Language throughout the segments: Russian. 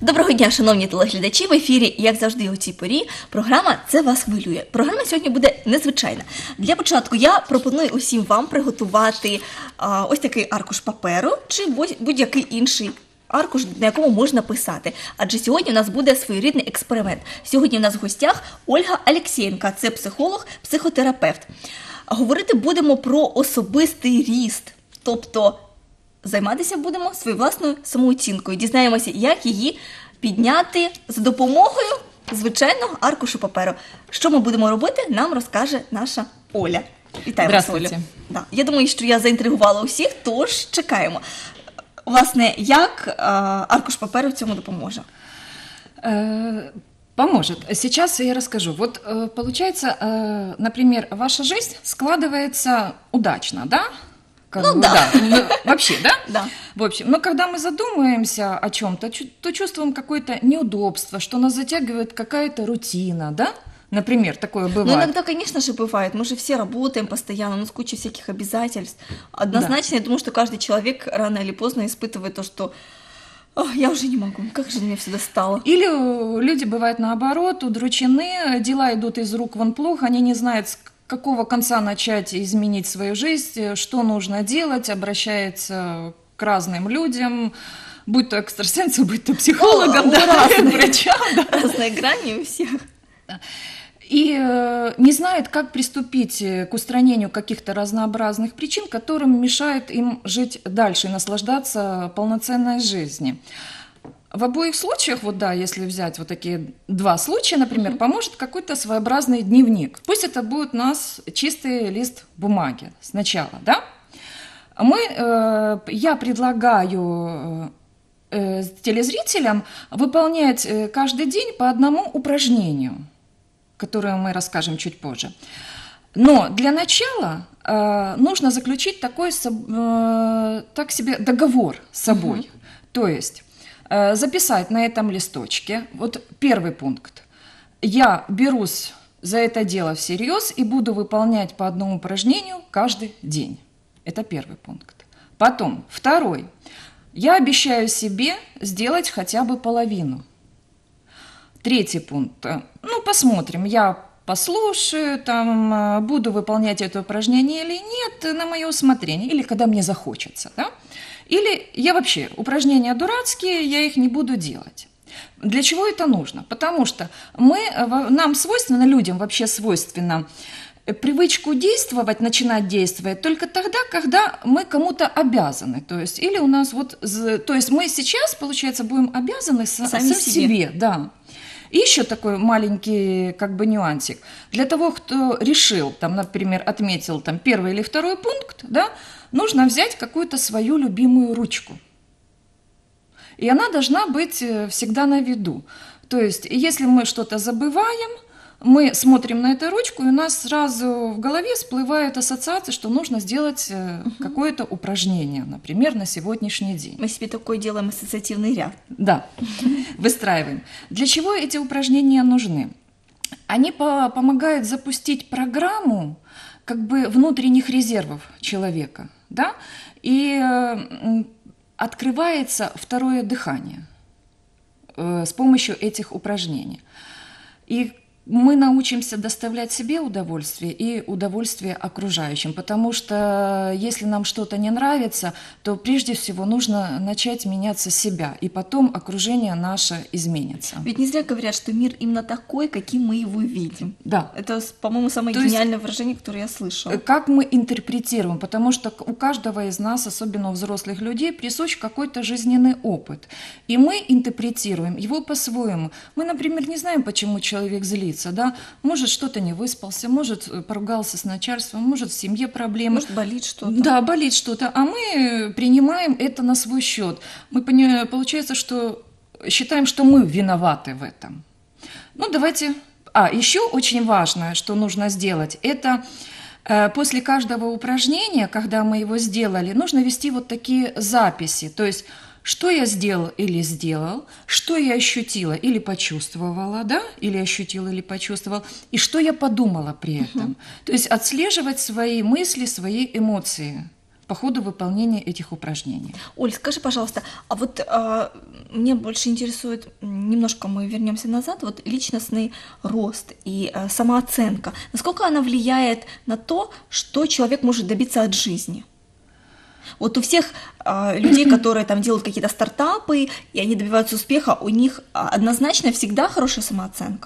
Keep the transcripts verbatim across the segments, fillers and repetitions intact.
Доброго дня, шановні телеглядачі, в ефірі, як завжди у цій порі, програма «Це вас хвилює». Програма сьогодні буде незвичайна. Для початку я пропоную усім вам приготувати а, ось такий аркуш паперу чи будь-який інший аркуш, на якому можна писати. Адже сьогодні у нас буде своєрідний експеримент. Сьогодні у нас в гостях Ольга Алєксєєнко, це психолог, психотерапевт. Говорити будемо про особистий ріст, тобто займатися будемо своєю власною самооцінкою. Дізнаємося, як її підняти за допомогою звичайного аркушу паперу. Що ми будемо робити, нам розкаже наша Оля. Вітаємо вас, Олю. Да. Я думаю, що я заінтригувала усіх, тож чекаємо. Власне, як а, аркуш паперу в цьому допоможе? Поможет. Сейчас я расскажу. Вот получается, например, ваша жизнь складывается удачно, да? Как ну бы, да. да. Ну, вообще, да? Да. В общем, но когда мы задумаемся о чем-то, то чувствуем какое-то неудобство, что нас затягивает какая-то рутина, да? Например, такое бывает. Ну, иногда, конечно же, бывает. Мы же все работаем постоянно, ну, с кучей всяких обязательств. Однозначно, да. Я думаю, что каждый человек рано или поздно испытывает то, что «О, я уже не могу, как же меня все достало». Или люди, бывают наоборот, удручены, дела идут из рук вон плохо, они не знают, с какого конца начать изменить свою жизнь, что нужно делать, обращаются к разным людям, будь то экстрасенсу, будь то психологам, да, разным врачам. Да. Разные грани у всех. И э, не знают, как приступить к устранению каких-то разнообразных причин, которым мешают им жить дальше и наслаждаться полноценной жизнью. В обоих случаях, вот да, если взять вот такие два случая, например, поможет какой-то своеобразный дневник. Пусть это будет у нас чистый лист бумаги сначала, да? Мы, э, я предлагаю э, телезрителям выполнять каждый день по одному упражнению, которое мы расскажем чуть позже. Но для начала э, нужно заключить такой э, так себе договор с собой. Uh-huh. То есть э, записать на этом листочке, вот первый пункт. Я берусь за это дело всерьез и буду выполнять по одному упражнению каждый день. Это первый пункт. Потом, второй. Я обещаю себе сделать хотя бы половину. Третий пункт. Ну, посмотрим, я послушаю, там, буду выполнять это упражнение или нет, на мое усмотрение, или когда мне захочется, да? Или я вообще, упражнения дурацкие, я их не буду делать. Для чего это нужно? Потому что мы, нам свойственно, людям вообще свойственно привычку действовать, начинать действовать только тогда, когда мы кому-то обязаны. То есть, или у нас вот, то есть мы сейчас, получается, будем обязаны сами, сами себе. себе, да. И еще такой маленький как бы нюансик. Для того, кто решил, там, например, отметил там, первый или второй пункт, да, нужно взять какую-то свою любимую ручку. И она должна быть всегда на виду. То есть, если мы что-то забываем, мы смотрим на эту ручку, и у нас сразу в голове всплывают ассоциации, что нужно сделать uh-huh. какое-то упражнение, например, на сегодняшний день. Мы себе такое делаем ассоциативный ряд. Да, выстраиваем. Для чего эти упражнения нужны? Они по- помогают запустить программу как бы внутренних резервов человека, да, и э, открывается второе дыхание э, с помощью этих упражнений. И мы научимся доставлять себе удовольствие и удовольствие окружающим, потому что если нам что-то не нравится, то прежде всего нужно начать меняться себя, и потом окружение наше изменится. Ведь не зря говорят, что мир именно такой, каким мы его видим. Да. Это, по-моему, самое то гениальное выражение, которое я слышала. Как мы интерпретируем, потому что у каждого из нас, особенно у взрослых людей, присущ какой-то жизненный опыт, и мы интерпретируем его по-своему. Мы, например, не знаем, почему человек злится. Да? Может, что-то не выспался, может, поругался с начальством, может, в семье проблемы. Может, болит что-то. Да, болит что-то. А мы принимаем это на свой счет. Мы, получается, что считаем, что мы виноваты в этом. Ну, давайте... А, еще очень важное, что нужно сделать, это э, после каждого упражнения, когда мы его сделали, нужно вести вот такие записи. То есть... Что я сделал или сделал, что я ощутила или почувствовала, да, или ощутила или почувствовала, и что я подумала при этом. Uh-huh. То есть отслеживать свои мысли, свои эмоции по по ходу выполнения этих упражнений. Оль, скажи, пожалуйста, а вот а, мне больше интересует, немножко мы вернемся назад, вот личностный рост и а, самооценка. Насколько она влияет на то, что человек может добиться от жизни? Вот у всех а, людей, которые там делают какие-то стартапы, и они добиваются успеха, у них однозначно всегда хорошая самооценка.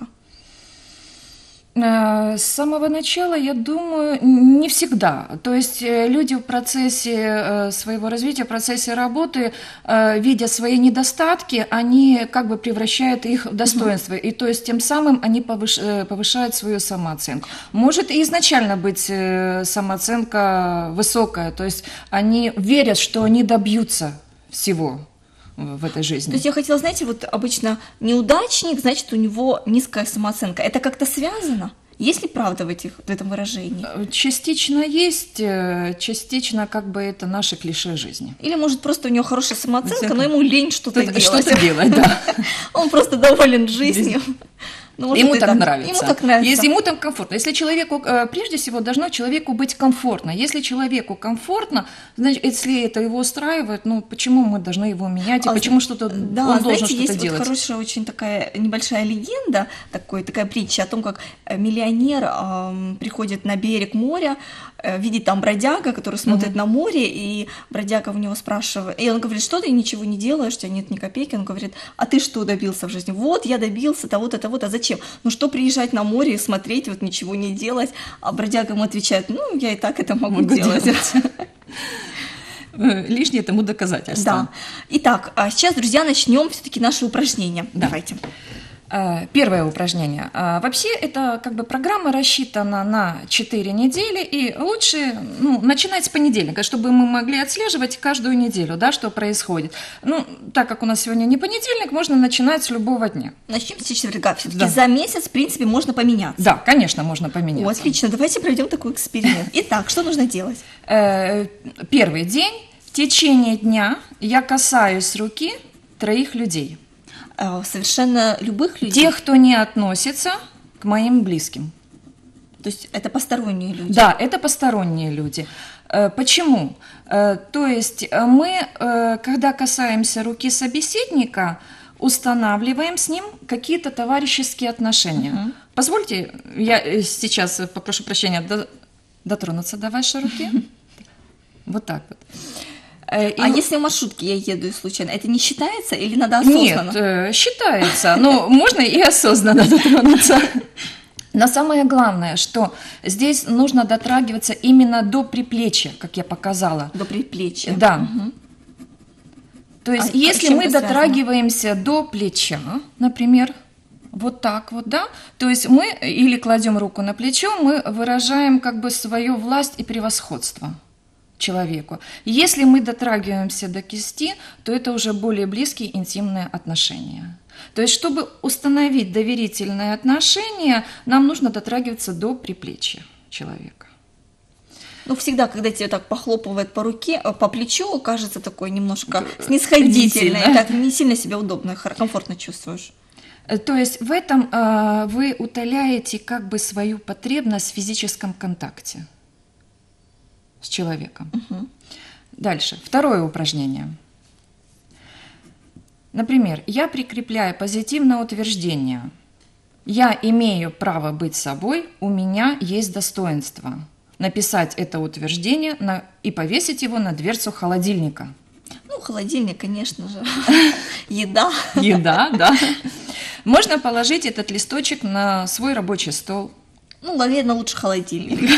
С самого начала, я думаю, не всегда. То есть люди в процессе своего развития, в процессе работы, видя свои недостатки, они как бы превращают их в достоинство. И то есть тем самым они повышают свою самооценку. Может и изначально быть самооценка высокая, то есть они верят, что они добьются всего в этой жизни. То есть я хотела, знаете, вот обычно неудачник, значит, у него низкая самооценка. Это как-то связано? Есть ли правда в, этих, в этом выражении? Частично есть, частично как бы это наше клише жизни. Или, может, просто у него хорошая самооценка, но ему лень что-то делать. Что-то делать, да. Он просто доволен жизнью. Ну, может, ему так, так нравится. Ему так нравится. Если ему там комфортно. Если человеку, прежде всего, должно человеку быть комфортно. Если человеку комфортно, значит, если это его устраивает, ну, почему мы должны его менять, и а, почему что-то да, он знаете, должен что-то есть делать? Вот хорошая очень такая небольшая легенда, такой, такая притча о том, как миллионер э, приходит на берег моря, э, видит там бродяга, который смотрит mm-hmm. на море, и бродяга у него спрашивает, и он говорит, что ты ничего не делаешь, у тебя нет ни копейки, он говорит, а ты что добился в жизни? Вот, я добился того-то, того-то, зачем? Ну что приезжать на море и смотреть, вот ничего не делать? А бродяга ему отвечает, ну, я и так это могу, могу делать. делать. Лишнее тому доказательство. Да. Итак, а сейчас, друзья, начнем все-таки наши упражнения. Да. Давайте. Первое упражнение. Вообще, эта как бы программа рассчитана на четыре недели, и лучше ну, начинать с понедельника, чтобы мы могли отслеживать каждую неделю, да, что происходит. Ну, так как у нас сегодня не понедельник, можно начинать с любого дня. Начнем с четверга. Все-таки да. За месяц, в принципе, можно поменяться. Да, конечно, можно поменяться. О, отлично. Давайте проведем такой эксперимент. Итак, что нужно делать? Первый день. В течение дня я касаюсь руки троих людей. Совершенно любых людей? Тех, кто не относится к моим близким. То есть это посторонние люди? Да, это посторонние люди. Почему? То есть мы, когда касаемся руки собеседника, устанавливаем с ним какие-то товарищеские отношения. Uh-huh. Позвольте, я сейчас попрошу прощения, дотронуться до вашей руки. Uh-huh. Вот так вот. И... А если в маршрутке я еду случайно, это не считается или надо осознанно? Нет, считается, но можно и осознанно дотронуться. Но самое главное, что здесь нужно дотрагиваться именно до приплечья, как я показала. До приплечья? Да. Угу. То есть а если мы дотрагиваемся связано? До плеча, например, вот так вот, да, то есть мы или кладем руку на плечо, мы выражаем как бы свою власть и превосходство человеку. Если мы дотрагиваемся до кисти, то это уже более близкие интимные отношения. То есть, чтобы установить доверительные отношения, нам нужно дотрагиваться до приплечья человека. Ну, всегда, когда тебе так похлопывают по руке, по плечу, кажется такой немножко снисходительно, и так не сильно себя удобно, комфортно чувствуешь. То есть в этом э, вы утоляете как бы свою потребность в физическом контакте с человеком. Угу. Дальше. Второе упражнение. Например, я прикрепляю позитивное утверждение. Я имею право быть собой, у меня есть достоинство. Написать это утверждение на, и повесить его на дверцу холодильника. Ну, холодильник, конечно же. Еда. Еда, да. Можно положить этот листочек на свой рабочий стол. Ну, наверное, лучше холодильник.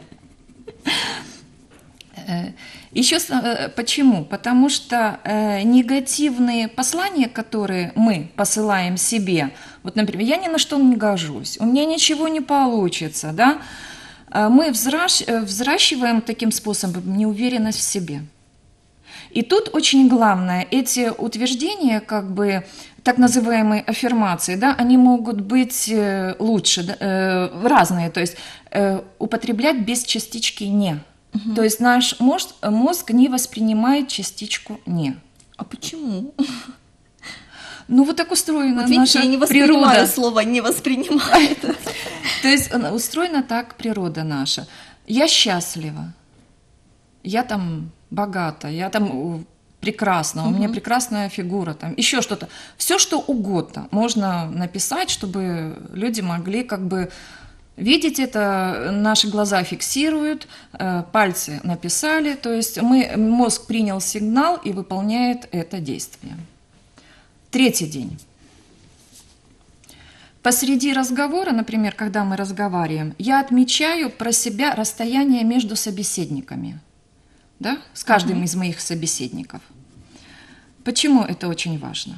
Еще почему? Потому что э, негативные послания, которые мы посылаем себе, вот, например, я ни на что не гожусь, у меня ничего не получится, да, мы взращ, взращиваем таким способом неуверенность в себе. И тут очень главное, эти утверждения, как бы, так называемые аффирмации, да, они могут быть лучше, да, разные, то есть употреблять без частички «не». Угу. То есть наш мозг, мозг не воспринимает частичку «не». А почему? Ну, вот так устроена вот видите, наша я не воспринимаю природа. Слово «не воспринимает». То есть устроена так природа наша. Я счастлива. я там богата, я там прекрасна, у меня прекрасная фигура, там еще что-то. Все, что угодно можно написать, чтобы люди могли как бы видеть это, наши глаза фиксируют, пальцы написали, то есть мы, мозг принял сигнал и выполняет это действие. Третий день. Посреди разговора, например, когда мы разговариваем, я отмечаю про себя расстояние между собеседниками, да, с каждым mm-hmm. из моих собеседников. Почему это очень важно?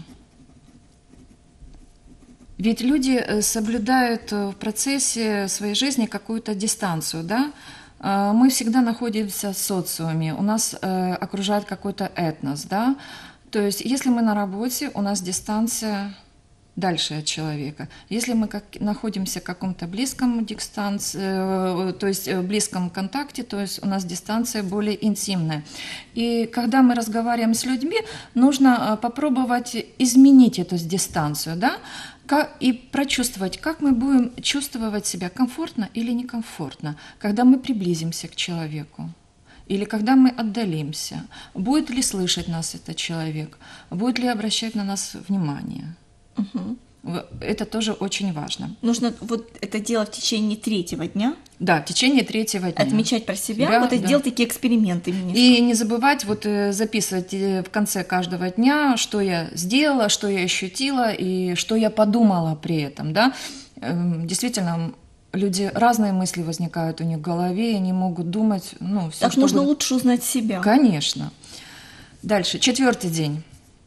Ведь люди соблюдают в процессе своей жизни какую-то дистанцию, да? Мы всегда находимся в социуме, у нас окружает какой-то этнос, да? То есть, если мы на работе, у нас дистанция дальше от человека. Если мы как, находимся в каком-то близком дистанции, э, то есть в близком контакте, то есть у нас дистанция более интимная. И когда мы разговариваем с людьми, нужно попробовать изменить эту дистанцию, да, и прочувствовать, как мы будем чувствовать себя, комфортно или некомфортно, когда мы приблизимся к человеку. Или когда мы отдалимся, будет ли слышать нас этот человек, будет ли обращать на нас внимание. Угу. Это тоже очень важно. Нужно вот это делать в течение третьего дня. Да, в течение третьего дня. Отмечать про себя, себя вот и да. делать такие эксперименты. Немножко. И не забывать вот записывать в конце каждого дня, что я сделала, что я ощутила и что я подумала при этом. Да? Действительно, люди, разные мысли возникают у них в голове, и они могут думать... Ну, все, так что можно будет... лучше узнать себя. Конечно. Дальше, четвертый день.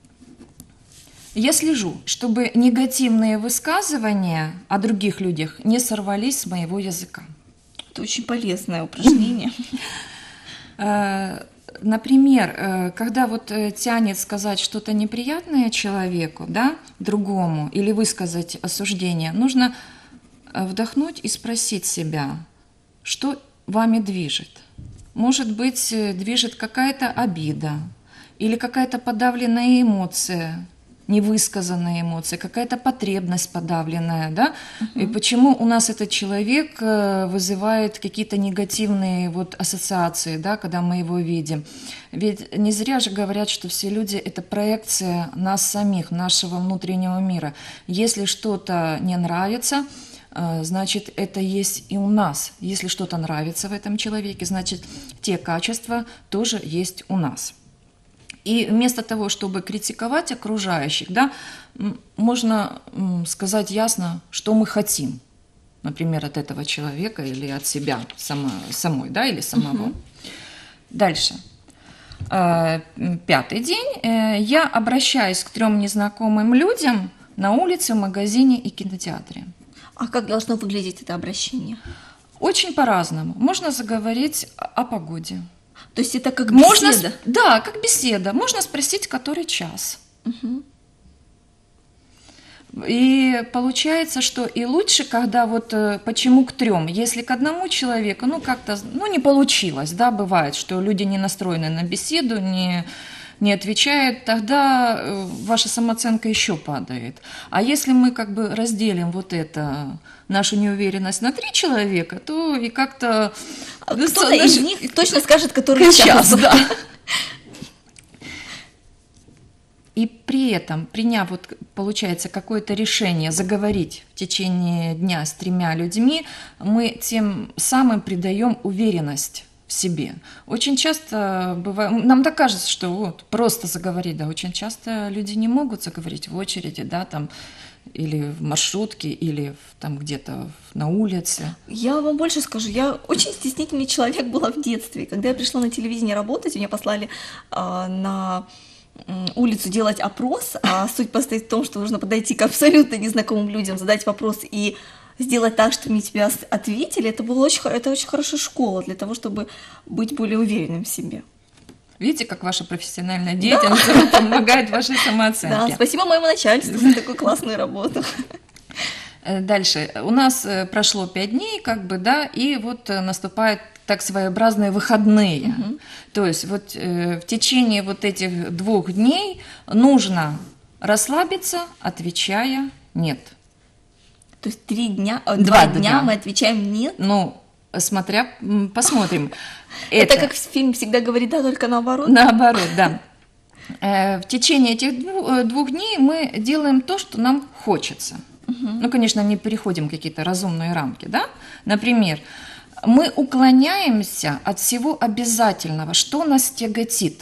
Я слежу, чтобы негативные высказывания о других людях не сорвались с моего языка. Это очень полезное упражнение. Например, когда вот тянет сказать что-то неприятное человеку, да, другому, или высказать осуждение, нужно вдохнуть и спросить себя, что вами движет. Может быть, движет какая-то обида или какая-то подавленная эмоция, невысказанная эмоция, какая-то потребность подавленная, да? Uh-huh. И почему у нас этот человек вызывает какие-то негативные вот ассоциации, да, когда мы его видим. Ведь не зря же говорят, что все люди – это проекция нас самих, нашего внутреннего мира. Если что-то не нравится, значит, это есть и у нас. Если что-то нравится в этом человеке, значит, те качества тоже есть у нас. И вместо того, чтобы критиковать окружающих, да, можно сказать ясно, что мы хотим, например, от этого человека или от себя само, самой, да, или самого. Угу. Дальше. Пятый день. Я обращаюсь к трем незнакомым людям на улице, в магазине и кинотеатре. А как должно выглядеть это обращение? Очень по-разному. Можно заговорить о погоде. То есть это как беседа? Можно, да, как беседа. Можно спросить, который час. Угу. И получается, что и лучше, когда вот почему к трем, если к одному человеку, ну как-то, ну не получилось, да, бывает, что люди не настроены на беседу, не, не отвечают, тогда ваша самооценка еще падает. А если мы как бы разделим вот это, нашу неуверенность на три человека, то и как-то... Кто-то наш... из них точно скажет, который час. час да. И при этом, приняв, вот, получается, какое-то решение заговорить в течение дня с тремя людьми, мы тем самым придаем уверенность в себе. Очень часто бывает, нам так кажется, что вот просто заговорить, да, очень часто люди не могут заговорить в очереди, да, там, или в маршрутке, или там где-то на улице. Я вам больше скажу, я очень стеснительный человек была в детстве. Когда я пришла на телевидение работать, меня послали э, на улицу делать опрос, а суть состоит в том, что нужно подойти к абсолютно незнакомым людям, задать вопрос и сделать так, чтобы мне тебя ответили. Это была очень, это очень хорошая школа для того, чтобы быть более уверенным в себе. Видите, как ваша профессиональная деятельность да. помогает вашей самооценке. Да, спасибо моему начальству за такую классную работу. Дальше. У нас прошло пять дней, как бы, да, и вот наступают так своеобразные выходные. Угу. То есть вот э, в течение вот этих двух дней нужно расслабиться, отвечая «нет». То есть три дня, два, два дня мы отвечаем «нет»? Ну, Смотря, м, посмотрим. Это, как фильм всегда говорит, да, только наоборот. Наоборот, да. Э, В течение этих дву- э, двух дней мы делаем то, что нам хочется. Ну, конечно, не переходим какие-то разумные рамки, да? Например, мы уклоняемся от всего обязательного, что нас тяготит.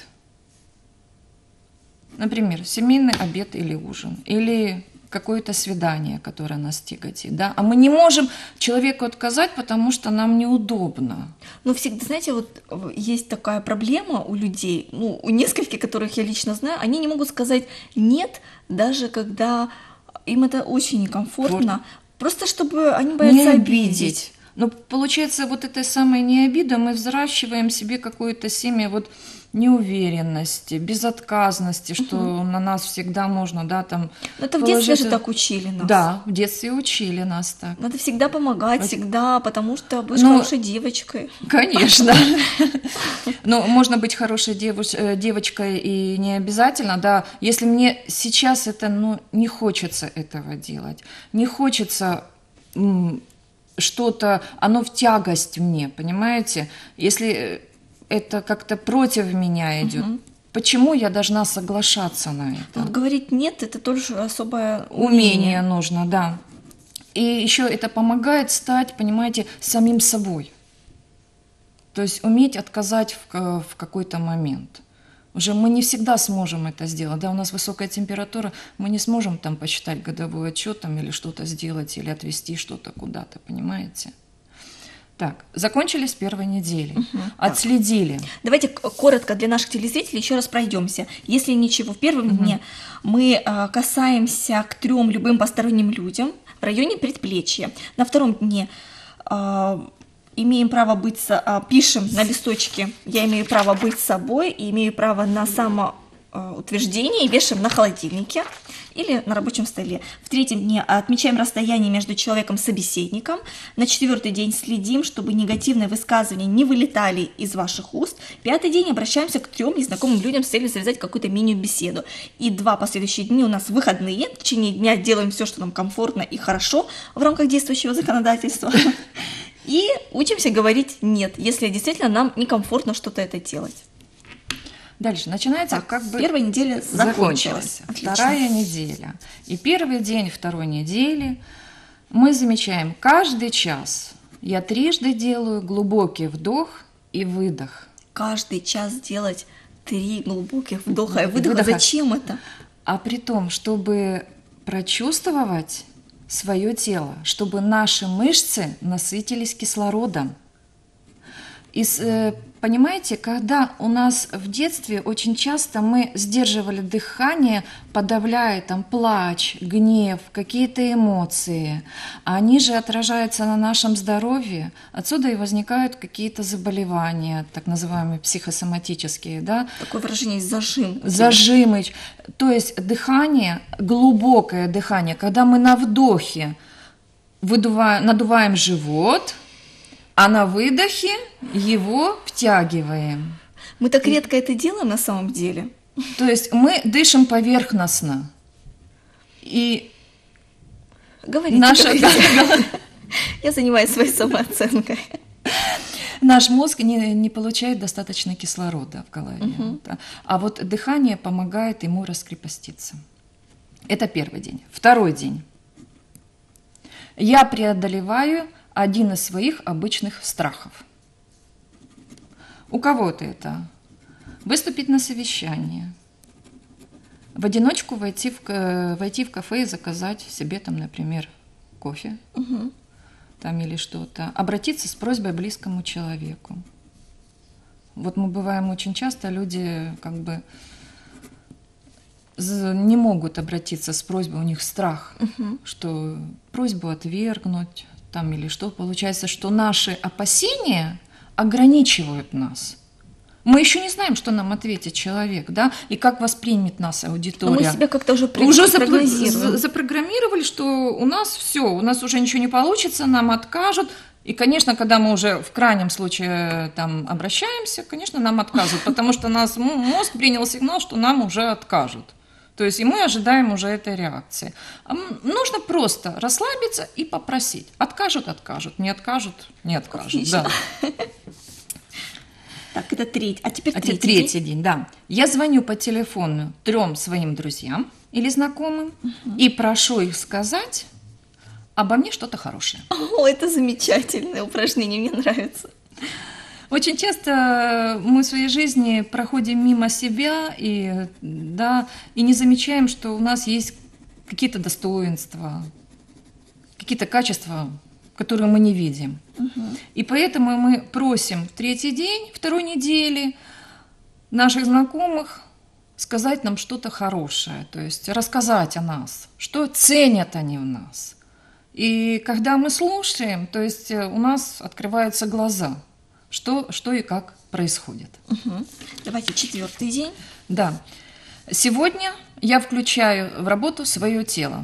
Например, семейный обед или ужин, или какое-то свидание, которое нас тяготит, да? А мы не можем человеку отказать, потому что нам неудобно. Но всегда, знаете, вот э, есть такая проблема у людей, ну, у нескольких, которых я лично знаю, они не могут сказать «нет», даже когда им это очень некомфортно, просто чтобы они боятся обидеть. Но получается, вот этой самой необидой мы взращиваем себе какое-то семя вот неуверенности, безотказности, что на нас всегда можно, да, там... Но это в детстве положить- же так учили нас. Да, в детстве учили нас так. Надо всегда помогать, всегда, потому что будешь Ну, хорошей девочкой. Конечно. Но можно быть хорошей девуш- э, девочкой и не обязательно, да. Если мне сейчас это, ну, не хочется этого делать, не хочется м, что-то, оно в тягость мне, понимаете? Если это как-то против меня идет, почему я должна соглашаться на это? Вот говорить «нет» — это тоже особое Умение нужно, да. И еще это помогает стать, понимаете, самим собой. То есть уметь отказать в, ка- в какой-то момент. Уже мы не всегда сможем это сделать. Да, у нас высокая температура, мы не сможем там почитать годовой отчет там, или что-то сделать, или отвезти что-то куда-то, понимаете? Так, закончили с первой недели, отследили. Давайте к- коротко для наших телезрителей еще раз пройдемся. Если ничего, в первом дне мы а, касаемся к трем любым посторонним людям в районе предплечья. На втором дне а, имеем право быть, со- а, пишем на листочке «Я имею право быть собой» и имею право на самоутверждение и вешаем на холодильнике или на рабочем столе. В третьем дне отмечаем расстояние между человеком и собеседником. На четвертый день следим, чтобы негативные высказывания не вылетали из ваших уст. Пятый день обращаемся к трем незнакомым людям с целью завязать какую-то мини-беседу. И два последующие дни у нас выходные. В течение дня делаем все, что нам комфортно и хорошо в рамках действующего законодательства. И учимся говорить «нет», если действительно нам некомфортно что-то это делать. Дальше начинается Так, как бы... первая неделя закончилась. Отлично. Вторая неделя. И первый день второй недели мы замечаем каждый час. Я трижды делаю глубокий вдох и выдох. Каждый час делать три глубоких вдоха и выдоха. Выдоха. Зачем это? А при том, чтобы прочувствовать свое тело, чтобы наши мышцы насытились кислородом. И с- э, понимаете, когда у нас в детстве очень часто мы сдерживали дыхание, подавляя там плач, гнев, какие-то эмоции, а они же отражаются на нашем здоровье, отсюда и возникают какие-то заболевания, так называемые психосоматические, да, Такое выражение есть зажим. зажимы. То есть дыхание, глубокое дыхание, когда мы на вдохе выдуваем, надуваем живот, а на выдохе его втягиваем. Мы так редко это делаем на самом деле. То есть мы дышим поверхностно. И Говорите, наша, говорите. Я занимаюсь своей самооценкой. наш мозг не, не получает достаточно кислорода в голове. Да. А вот дыхание помогает ему раскрепоститься. Это первый день. Второй день. Я преодолеваю один из своих обычных страхов. У кого-то это выступить на совещание, в одиночку войти в, ка- войти в кафе и заказать себе там, например, кофе там или что-то, обратиться с просьбой к близкому человеку. Вот мы бываем очень часто, люди как бы з- не могут обратиться с просьбой, у них страх, что просьбу отвергнуть там или что. Получается, что наши опасения ограничивают нас. Мы еще не знаем, что нам ответит человек, да, и как воспримет нас Но мы аудитория. себя как-то уже, при- Уже запро- прогнозируем. за- запрограммировали, что у нас все, у нас уже ничего не получится, нам откажут. И, конечно, когда мы уже в крайнем случае там обращаемся, конечно, нам отказывают, потому что нас м- мозг принял сигнал, что нам уже откажут. То есть и мы ожидаем уже этой реакции. А м, нужно просто расслабиться и попросить. Откажут, откажут. Не откажут, не откажут. Отлично. Да. Так, это третий. А теперь А третий, теперь третий день, да. Я звоню по телефону трем своим друзьям или знакомым и прошу их сказать обо мне что-то хорошее. О, это замечательное упражнение, мне нравится. Очень часто мы в своей жизни проходим мимо себя и, да, и не замечаем, что у нас есть какие-то достоинства, какие-то качества, которые мы не видим. Угу. И поэтому мы просим в третий день, второй недели наших знакомых сказать нам что-то хорошее, то есть рассказать о нас, что ценят они в нас. И когда мы слушаем, то есть у нас открываются глаза, что, что и как происходит. Угу. Давайте четвертый день. Да. Сегодня я включаю в работу свое тело.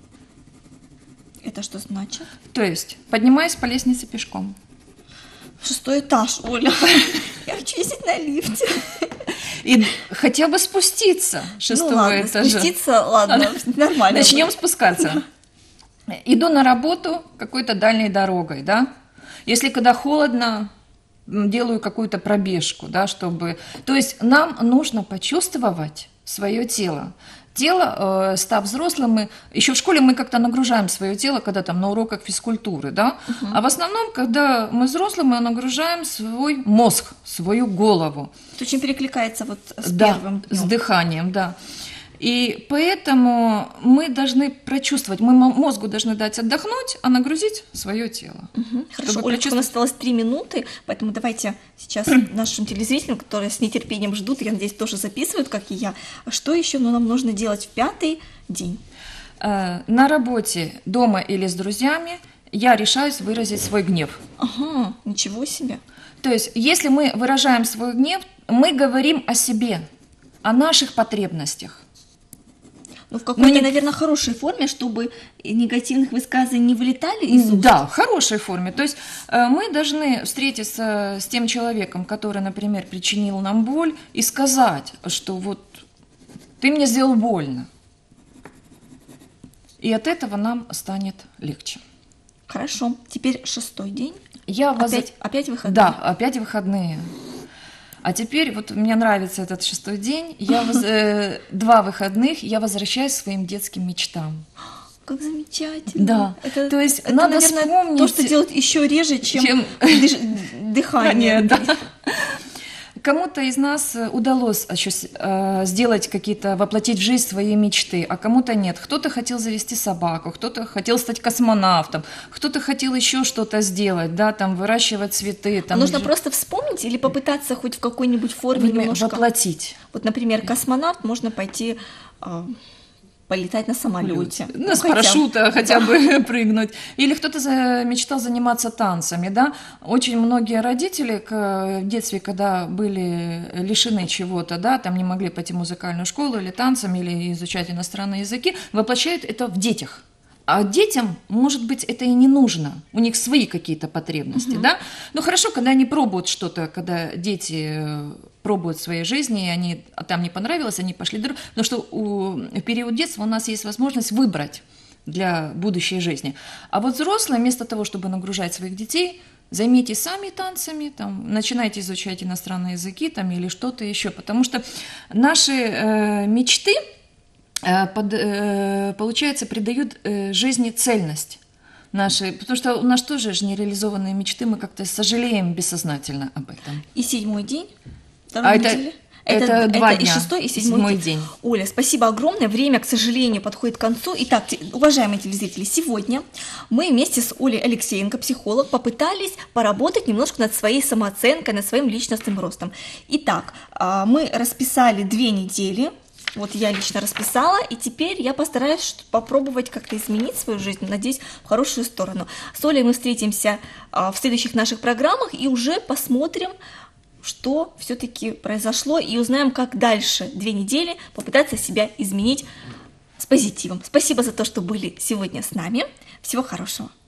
Это что значит? То есть поднимаюсь по лестнице пешком. Шестой этаж, Оля. Я хочу ездить на лифте. И хотя бы спуститься с шестого Ну ладно, этажа. спуститься, ладно, нормально. Начнем спускаться. Иду на работу какой-то дальней дорогой, да. Если когда холодно, делаю какую-то пробежку, да, чтобы... То есть нам нужно почувствовать свое тело. Тело, э, став взрослым, мы... еще в школе мы как-то нагружаем свое тело, когда там на уроках физкультуры, да, Угу. а в основном, когда мы взрослые, мы нагружаем свой мозг, свою голову. Это очень перекликается вот с Да, первым с днем. дыханием, да. И поэтому мы должны прочувствовать, мы мозгу должны дать отдохнуть, а нагрузить свое тело. Угу. Хорошо, Чтобы Оля, у прочувствовать- нас осталось три минуты, поэтому давайте сейчас нашим телезрителям, которые с нетерпением ждут, я надеюсь, тоже записывают, как и я, что еще нам нужно делать в пятый день? Э, На работе, дома или с друзьями я решаюсь выразить свой гнев. Ага, ничего себе. То есть, если мы выражаем свой гнев, мы говорим о себе, о наших потребностях. Ну, в какой-то, не- наверное, хорошей форме, чтобы негативных высказываний не вылетали из уст. Да, в хорошей форме. То есть э, мы должны встретиться с тем человеком, который, например, причинил нам боль, и сказать, что вот ты мне сделал больно. И от этого нам станет легче. Хорошо, теперь шестой день. Я воз- Опять, опять выходные? Да, опять выходные. А теперь вот мне нравится этот шестой день. Я воз- э, два выходных я возвращаюсь к своим детским мечтам. Как замечательно. Да, Это, то есть это, надо наверное, вспомнить, то, что делать еще реже, чем, чем- дыш- дыхание. Да. Кому-то из нас удалось ощу- э, сделать какие-то, воплотить в жизнь свои мечты, а кому-то нет. Кто-то хотел завести собаку, кто-то хотел стать космонавтом, кто-то хотел еще что-то сделать, да, там выращивать цветы. А Там, нужно ж- просто вспомнить или попытаться хоть в какой-нибудь форме Время немножко... воплотить. Вот, например, космонавт, можно пойти а, полетать на самолете. Ну, с парашюта хотя бы прыгнуть. Или кто-то за- мечтал заниматься танцами, да. Очень многие родители к- в детстве, когда были лишены чего-то, да, там не могли пойти в музыкальную школу или танцами, или изучать иностранные языки, воплощают это в детях. А детям, может быть, это и не нужно. У них свои какие-то потребности, да. Ну, хорошо, когда они пробуют что-то, когда дети э, пробуют в своей жизни, и они, а там не понравилось, они пошли дальше. Потому что у, в период детства у нас есть возможность выбрать для будущей жизни. А вот взрослые, вместо того, чтобы нагружать своих детей, займитесь сами танцами, там, начинайте изучать иностранные языки там, или что-то еще. Потому что наши э, мечты, э, под, э, получается, придают э, жизни цельность. Наши, потому что у нас тоже же нереализованные мечты, мы как-то сожалеем бессознательно об этом. И седьмой день второй А это- недели. это два и дня. шестой, и седьмой, Седьмой день. день. Оля, спасибо огромное. Время, к сожалению, подходит к концу. Итак, те- уважаемые телезрители, сегодня мы вместе с Олей Алексеенко, психолог, попытались поработать немножко над своей самооценкой, над своим личностным ростом. Итак, а, мы расписали две недели. Вот я лично расписала, и теперь я постараюсь ш- попробовать как-то изменить свою жизнь, надеюсь, в хорошую сторону. С Олей мы встретимся а, в следующих наших программах и уже посмотрим, что все-таки произошло, и узнаем, как дальше две недели попытаться себя изменить с позитивом. Спасибо за то, что были сегодня с нами. Всего хорошего.